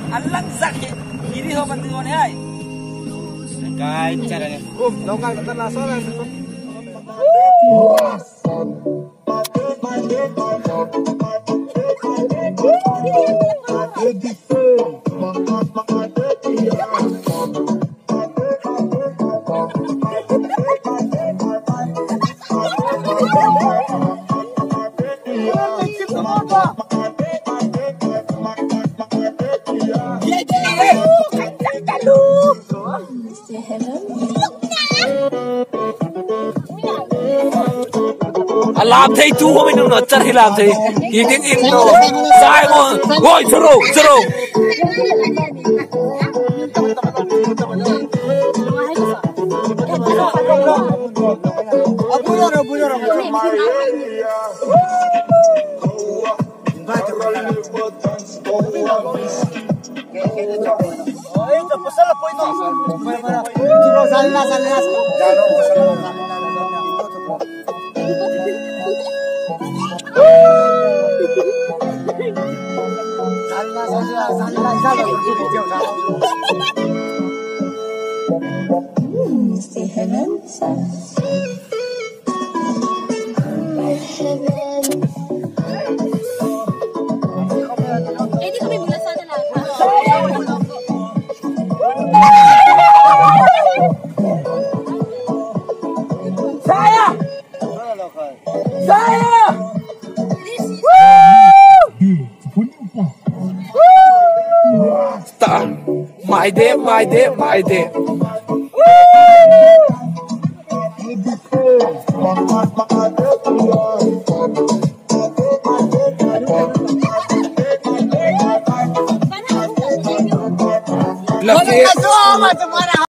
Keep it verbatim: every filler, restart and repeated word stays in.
Alang sakit. Kiri ho bantu ni ay. Kay caranya. Um, longgang kita langsung. Làm thấy chú của mình đừng nói chân thì làm thì thì tiếng im đồ sai mà gọi zero zero See heaven, my heaven. Eh, di kami mula sana lang. Saya saya tak my day my day my day Lagi